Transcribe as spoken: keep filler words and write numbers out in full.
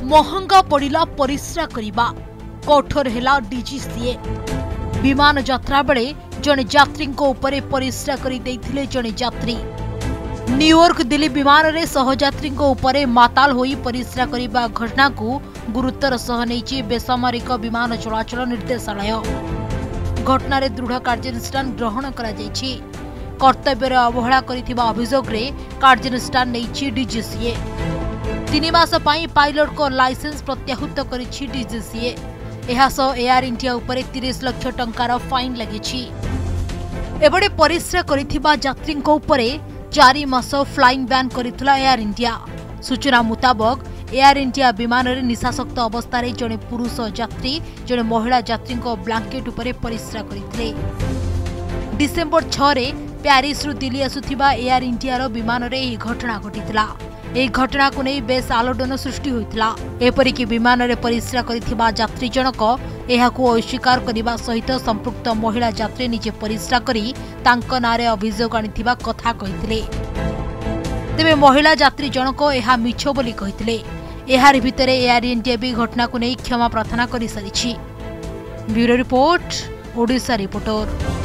महंगा पड़िला परिस्रा करिबा कठोर हेला डीजीसीए। विमान यात्रा बेले जड़े यात्री उपरे परिस्रा करि दैथिले जड़े यात्री। न्यूयॉर्क दिल्ली विमान रे सहयात्री उपरे माताल होई परिस्रा करिबा घटना को गुरुतर सह नेछि बेसामरिक विमान चलाचल निर्देशालय। घटना दृढ़ कार्यानुष्ठान ग्रहण करा जायछि। कर्तव्य अवहेला करिथिबा अभियोग रे कार्यानुष्ठान नेछि डीजीसीए। तीन मास पई पायलट को लाइसेंस प्रत्याहृत करिछि डीजीसीए। एहा सह एयर इंडिया उपरे तीस लाख टंकार फाइन लागिछि। एबडे परिस्रा करिथिबा यात्री उपरे चार मास फ्लाइंग बैन करिथिला एयर इंडिया। सूचना मुताबक एयर इंडिया विमान रे निशासक्त अवस्था रे जने पुरुष यात्री जने महिला यात्री ब्लैंकेट उपरे परिस्रा करिथिले। डिसेंबर छह रे पेरिस रु दिल्ली आसुथिबा एयर इंडिया रो विमान रे एही घटना घटिथिला। एही घटना को नहीं बेस आलोड़न सृष्टि होइथिला। एपरिक विमान रे परिस्रा करिथिबा यात्री जनक एहाकू अस्वीकार करिबा सहित संपृक्त महिला यात्री निजे परिस्रा करी तांक नारे अभियोग आनिथिबा कथा कहिथिले। तेबे महिला यात्री जनक एहा मिछ बोली कहिथिले। एहार भितरे एयर इंडिया भी घटना को नहीं क्षमा प्रार्थना करि सारिछि। Bureau report, Odisha reporter.